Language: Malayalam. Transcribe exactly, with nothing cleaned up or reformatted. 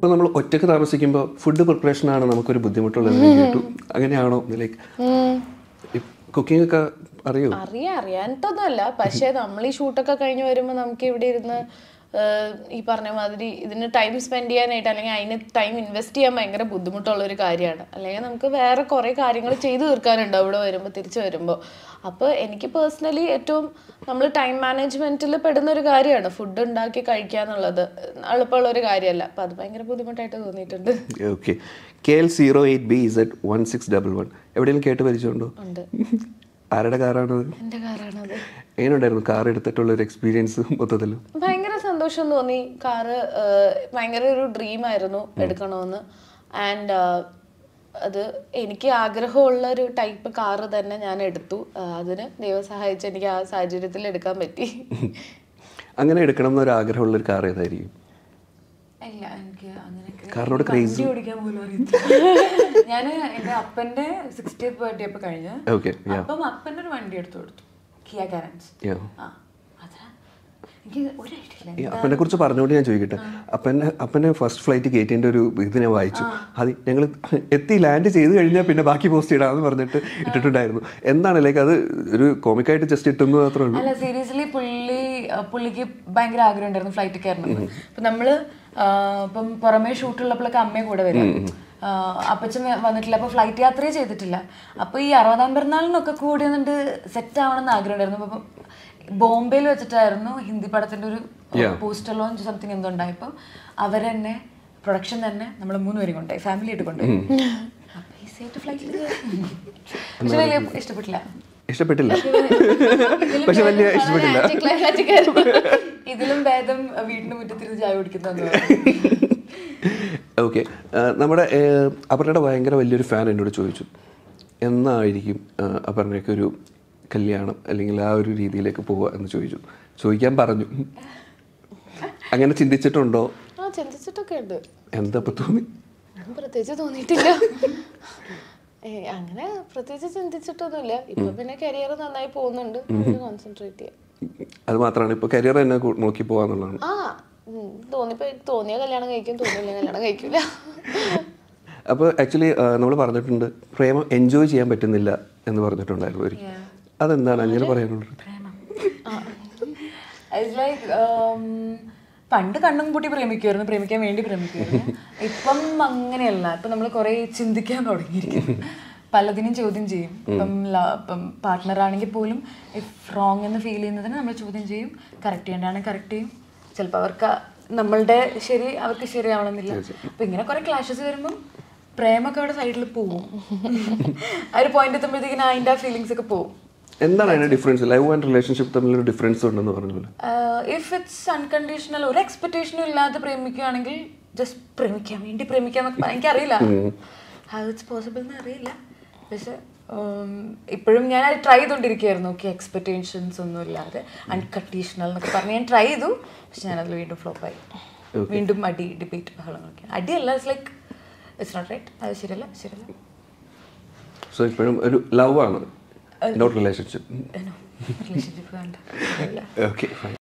ഇപ്പം നമ്മൾ ഒറ്റയ്ക്ക് താമസിക്കുമ്പോൾ ഫുഡ് പ്രിപ്പറേഷനാണ് നമുക്കൊരു ബുദ്ധിമുട്ടുള്ളതെന്ന് കേട്ടു. അങ്ങനെയാണോ? ലൈക്ക് കുക്കിംഗ് ഒക്കെ അറിയോ? അറിയാം അറിയാനിട്ടൊന്നുമല്ല. പക്ഷേ നമ്മൾ ഈ ഷൂട്ടൊക്കെ കഴിഞ്ഞ് വരുമ്പോൾ നമുക്ക് ഇവിടെ ഇരുന്ന് ഈ പറഞ്ഞ മാതിരി ഇതിന് ടൈം സ്പെൻഡ് ചെയ്യാനായിട്ട് അല്ലെങ്കിൽ അതിന് ടൈം ഇൻവെസ്റ്റ് ചെയ്യാൻ ഭയങ്കര ബുദ്ധിമുട്ടുള്ളൊരു കാര്യമാണ്. അല്ലെങ്കിൽ നമുക്ക് വേറെ കുറേ കാര്യങ്ങൾ ചെയ്തു തീർക്കാനുണ്ട് അവിടെ വരുമ്പോൾ, തിരിച്ചു വരുമ്പോൾ. അപ്പോൾ എനിക്ക് പേഴ്സണലി ഏറ്റവും നമ്മൾ ടൈം മാനേജ്മെൻറ്റിൽ പെടുന്ന ഒരു കാര്യമാണ് ഫുഡ് ഉണ്ടാക്കി കഴിക്കുക എന്നുള്ളത്. എളുപ്പമുള്ളൊരു കാര്യമല്ല. അപ്പോൾ അത് ഭയങ്കര ബുദ്ധിമുട്ടായിട്ട് തോന്നിയിട്ടുണ്ട്. Okay. K L zero eight B Z one six double one എവിടെയെങ്കിലും കേട്ട് പരിചയമുണ്ടോ? ഉണ്ട്. ആരുടെ കാറാണത്? എൻ്റെ കാറാണത്. എങ്ങനെയുണ്ടായിരുന്നു കാർ എടുത്തിട്ടുള്ള ഒരു എക്സ്പീരിയൻസ് മൊത്തത്തിൽ? ഭയങ്കര സന്തോഷം തോന്നി. കാറ് ഭയങ്കര ഒരു ഡ്രീമായിരുന്നു എടുക്കണമെന്ന്. ആൻഡ് അത് എനിക്ക് ആഗ്രഹമുള്ള ഒരു ടൈപ്പ് കാറ് തന്നെ ഞാൻ എടുത്തു. അതിന് ദൈവം സഹായിച്ച് എനിക്ക് ആ സാഹചര്യത്തിൽ എടുക്കാൻ പറ്റി. അങ്ങനെ എടുക്കണം എന്നൊരു ആഗ്രഹമുള്ള ഒരു കാർ ഏതായിരിക്കും? ഇല്ല, എനിക്ക് അങ്ങനെ കാറിനോട് ക്രേസ് ഓടിക്കാൻ പോലും അറിയത്തില്ല. ഞാൻ എൻ്റെ അപ്പൻ്റെ സിക്സ്റ്റിയത്ത് ബർത്ത്ഡേ അപ്പോൾ കഴിഞ്ഞ് അപ്പം അപ്പൻ്റെ ഒരു വണ്ടി എടുത്തു കൊടുത്തു, കിയ കാരൻസ്. ആ അപ്പനെ കുറിച്ച് പറഞ്ഞുകൊണ്ട് ഞാൻ ചോദിക്കട്ടെ, അപ്പനെ അപ്പനെ ഫസ്റ്റ് ഫ്ലൈറ്റ് കയറ്റിൻ്റെ ഒരു ഇത് ഞാൻ വായിച്ചു. അത് ഞങ്ങൾ എത്തി ലാൻഡ് ചെയ്ത് കഴിഞ്ഞാൽ പിന്നെ ബാക്കി പോസ്റ്റ് ഇടാമെന്ന് പറഞ്ഞിട്ട് ഇട്ടിട്ടുണ്ടായിരുന്നു. എന്താണ് ലൈക്ക് അത് ഒരു കോമിക്കായിട്ട് ജസ്റ്റ് ഇട്ടെന്ന് മാത്രമേ ഉള്ളൂ? അല്ല, സീരിയസ്ലി പുള്ളി പുള്ളിക്ക് ഭയങ്കര ആഗ്രഹം ഉണ്ടായിരുന്നു ഫ്ലൈറ്റ് കയറണം. അപ്പം നമ്മൾ ഇപ്പം പുറമേ ഷൂട്ടുള്ളപ്പോഴൊക്കെ അമ്മയെ കൂടെ വരും. അപ്പച്ചൻ വന്നിട്ടില്ല, അപ്പോൾ ഫ്ലൈറ്റ് യാത്രയെ ചെയ്തിട്ടില്ല. അപ്പോൾ ഈ അറുപതാം പിറന്നാളിനൊക്കെ കൂടി വന്നിട്ട് സെറ്റ് ആവണമെന്ന് ആഗ്രഹം ഉണ്ടായിരുന്നു. അപ്പം ബോംബെയിൽ വെച്ചിട്ടായിരുന്നു ഹിന്ദി പടത്തിൻ്റെ ഒരു പോസ്റ്റർ ലോഞ്ച് സംതിങ് എന്തോ ഉണ്ടായപ്പോൾ അവരെന്നെ പ്രൊഡക്ഷൻ തന്നെ നമ്മൾ മൂന്ന് പേരും കൊണ്ടുപോയി, ഫാമിലി ആയിട്ട് കൊണ്ടുപോയി. അപ്പോൾ ഈ സൈറ്റ് ഫ്ലൈറ്റിൽ പക്ഷെ വലിയ ഇഷ്ടപ്പെട്ടില്ല. ഇഷ്ടപ്പെട്ടില്ല പക്ഷെ വലിയ ഇഷ്ടപ്പെട്ടില്ല. ഇതിലും ഭേദം വീടിൻ്റെ മുറ്റത്തിരുന്ന് ചായ കുടിക്കുന്നു. ഓക്കെ. നമ്മുടെ അപർണയുടെ ഭയങ്കര വലിയൊരു ഫാൻ എന്നോട് ചോദിച്ചു, എന്നായിരിക്കും അപർണയ്ക്ക് ഒരു കല്യാണം അല്ലെങ്കിൽ ആ ഒരു രീതിയിലേക്ക് പോവുക എന്ന് ചോദിച്ചു. ചോദിക്കാൻ പറഞ്ഞു. അങ്ങനെ ചിന്തിച്ചിട്ടുണ്ടോ? ആ ചിന്തിച്ചിട്ടൊക്കെ ഉണ്ട്. എന്താ ഇപ്പൊ തോന്നി? പ്രത്യേകിച്ച് തോന്നിയിട്ടില്ല. അങ്ങനെ പ്രത്യേകിച്ച് ചിന്തിച്ചിട്ടൊന്നുമില്ല. ഇപ്പൊ പിന്നെ കരിയർ നന്നായി പോകുന്നുണ്ട്, കോൺസെൻട്രേറ്റ് ചെയ്യാം. അത് മാത്രമാണ് ഇപ്പൊ കരിയർ തന്നെ നോക്കി പോവാന്നുള്ളതാണ്. ആ തോന്നിപ്പോ തോന്നിയ കല്യാണം കഴിക്കും, തോന്നിയില്ല കല്യാണം കഴിക്കില്ല. അപ്പോൾ ആക്ച്വലി നമ്മൾ പറഞ്ഞിട്ടുണ്ട് പ്രേമം എൻജോയ് ചെയ്യാൻ പറ്റുന്നില്ല എന്ന് പറഞ്ഞിട്ടുണ്ടായിരുന്നു ഒരിക്കൽ. അതെന്താണ് അങ്ങനെ പറയാനുള്ളത്? പണ്ട് കണ്ണും പൂട്ടി പ്രേമിക്കുമായിരുന്നു, പ്രേമിക്കാൻ വേണ്ടി പ്രേമിക്കുമായിരുന്നു. ഇപ്പം അങ്ങനെയല്ല. ഇപ്പം നമ്മൾ കുറേ ചിന്തിക്കാൻ തുടങ്ങിയിരിക്കുന്നു, പലതിനും ചോദ്യം ചെയ്യും. ഇപ്പം ഇപ്പം പാർട്ട്ണർ ആണെങ്കിൽ പോലും ഇഫ് റോങ് എന്ന് ഫീൽ ചെയ്യുന്നതിന് നമ്മൾ ചോദ്യം ചെയ്യും, കറക്റ്റ് ചെയ്യേണ്ടതാണെങ്കിൽ കറക്റ്റ് ചെയ്യും. ചിലപ്പോൾ അവർക്ക് നമ്മളുടെ ശരി അവർക്ക് ശരിയാവണമെന്നില്ല. അപ്പം ഇങ്ങനെ കുറേ ക്ലാഷസ് വരുമ്പം പ്രേമൊക്കെ അവിടെ സൈഡിൽ പോവും. ആ ഒരു പോയിന്റ് എത്തുമ്പോഴത്തേക്കിനും അതിൻ്റെ ആ ഫീലിങ്സ് ഒക്കെ പോവും. എന്താണ് അതിന്റെ ഡിഫറൻസ്? ലവ് ആൻഡ് റിലേഷൻഷിപ്പ് തമ്മിൽ ഒരു ഡിഫറൻസ് ഉണ്ടെന്ന് പറഞ്ഞല്ലോ. ഇഫ് ഇറ്റ്സ് അൺകണ്ടീഷണൽ, ഒരു എക്സ്പെക്ടേഷനും ഇല്ലാതെ പ്രേമിക്കുകയാണെങ്കിൽ ജസ്റ്റ് പ്രേമിക്കാൻ വേണ്ടി പ്രേമിക്കാന്നൊക്കെ എനിക്കറിയില്ല ഹൗ ഇറ്റ്സ് പോസിബിൾ എന്ന് അറിയില്ല. പക്ഷെ ഇപ്പോഴും ഞാൻ അത് ട്രൈ ചെയ്തുകൊണ്ടിരിക്കുകയായിരുന്നു. ഓക്കെ, എക്സ്പെക്ടേഷൻസ് ഒന്നും ഇല്ലാതെ അൺകണ്ടീഷണൽ എന്നൊക്കെ പറഞ്ഞ് ഞാൻ ട്രൈ ചെയ്തു. പക്ഷെ ഞാനതിൽ വീണ്ടും ഫ്ലോപ്പായി. വീണ്ടും അടി, ഡിബേറ്റ്, ബഹളങ്ങളൊക്കെ. അടിയല്ല, it's like it's not right, അത് ശരിയല്ല ശരിയല്ല. സോ ഇപ്പോഴും ഒരു ലവ് ആണ്, നോട്ട് റിലേഷൻഷിപ്പ്. റിലേഷൻഷിപ്പ് വേണ്ട. Okay fine.